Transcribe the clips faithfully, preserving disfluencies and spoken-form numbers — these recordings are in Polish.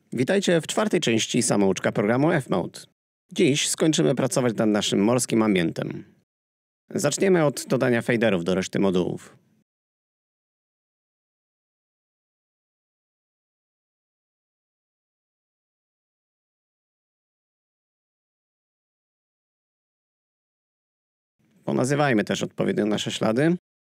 Witajcie w czwartej części samouczka programu F-Mode. Dziś skończymy pracować nad naszym morskim ambientem. Zaczniemy od dodania faderów do reszty modułów. Ponazywajmy też odpowiednio nasze ślady.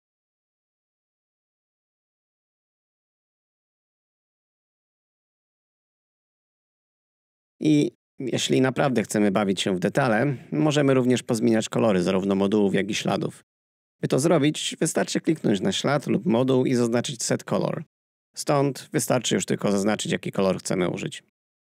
I jeśli naprawdę chcemy bawić się w detale, możemy również pozmieniać kolory zarówno modułów, jak i śladów. By to zrobić, wystarczy kliknąć na ślad lub moduł i zaznaczyć Set Color. Stąd wystarczy już tylko zaznaczyć, jaki kolor chcemy użyć.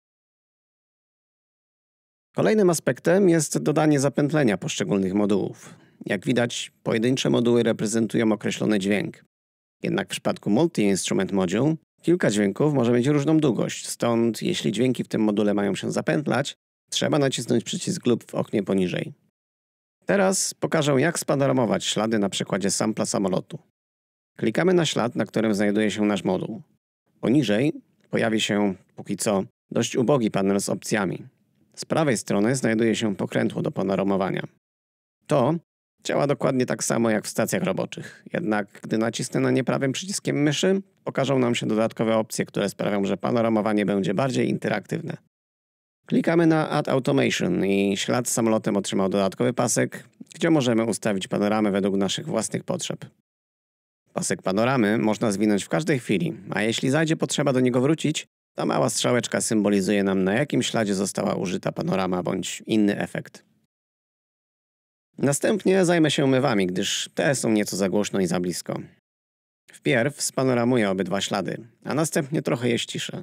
Kolejnym aspektem jest dodanie zapętlenia poszczególnych modułów. Jak widać, pojedyncze moduły reprezentują określony dźwięk. Jednak w przypadku Multi-Instrument Module kilka dźwięków może mieć różną długość, stąd jeśli dźwięki w tym module mają się zapętlać, trzeba nacisnąć przycisk lub w oknie poniżej. Teraz pokażę, jak spanoramizować ślady na przykładzie sampla samolotu. Klikamy na ślad, na którym znajduje się nasz moduł. Poniżej pojawi się, póki co, dość ubogi panel z opcjami. Z prawej strony znajduje się pokrętło do panoramowania. To działa dokładnie tak samo jak w stacjach roboczych, jednak gdy nacisnę na nie prawym przyciskiem myszy, pokażą nam się dodatkowe opcje, które sprawią, że panoramowanie będzie bardziej interaktywne. Klikamy na Add Automation i ślad z samolotem otrzymał dodatkowy pasek, gdzie możemy ustawić panoramę według naszych własnych potrzeb. Pasek panoramy można zwinąć w każdej chwili, a jeśli zajdzie potrzeba do niego wrócić, ta mała strzałeczka symbolizuje nam, na jakim śladzie została użyta panorama bądź inny efekt. Następnie zajmę się mywami, gdyż te są nieco za głośno i za blisko. Wpierw spanoramuję obydwa ślady, a następnie trochę je ściszę.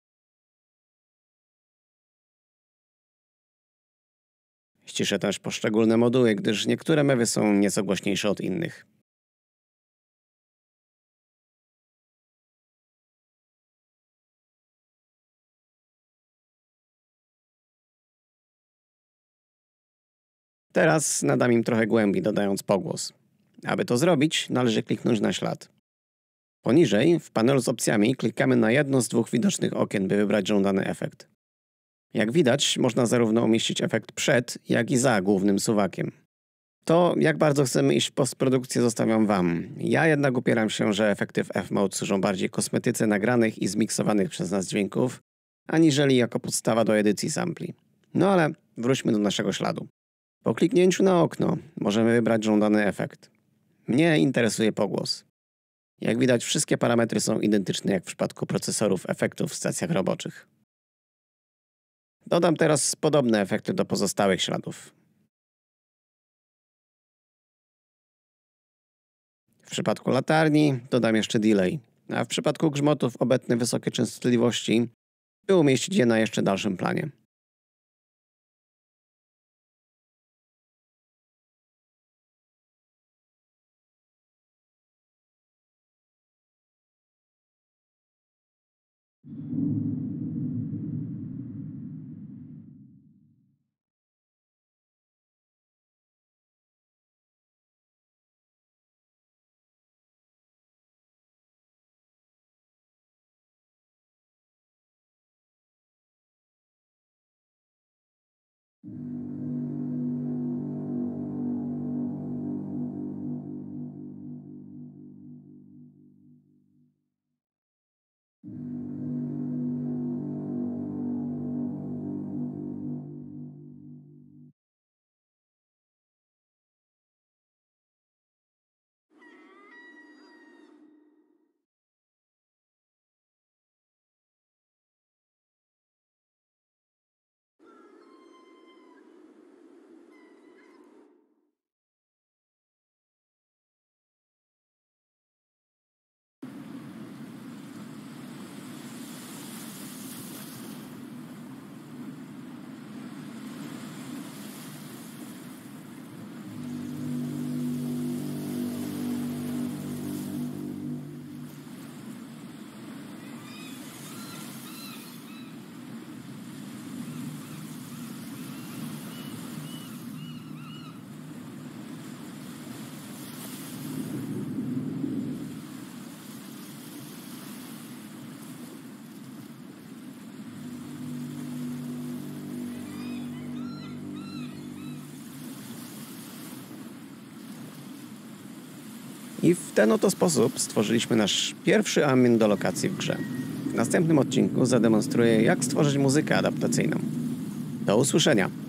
Ściszę też poszczególne moduły, gdyż niektóre mewy są nieco głośniejsze od innych. Teraz nadam im trochę głębi, dodając pogłos. Aby to zrobić, należy kliknąć na ślad. Poniżej, w panelu z opcjami, klikamy na jedno z dwóch widocznych okien, by wybrać żądany efekt. Jak widać, można zarówno umieścić efekt przed, jak i za głównym suwakiem. To, jak bardzo chcemy iść w postprodukcję, zostawiam Wam. Ja jednak upieram się, że efekty w F-Mode służą bardziej kosmetyce nagranych i zmiksowanych przez nas dźwięków, aniżeli jako podstawa do edycji sampli. No ale wróćmy do naszego śladu. Po kliknięciu na okno możemy wybrać żądany efekt. Mnie interesuje pogłos. Jak widać, wszystkie parametry są identyczne jak w przypadku procesorów efektów w stacjach roboczych. Dodam teraz podobne efekty do pozostałych śladów. W przypadku latarni dodam jeszcze delay, a w przypadku grzmotów obecne wysokie częstotliwości, by umieścić je na jeszcze dalszym planie. I w ten oto sposób stworzyliśmy nasz pierwszy ambient do lokacji w grze. W następnym odcinku zademonstruję, jak stworzyć muzykę adaptacyjną. Do usłyszenia!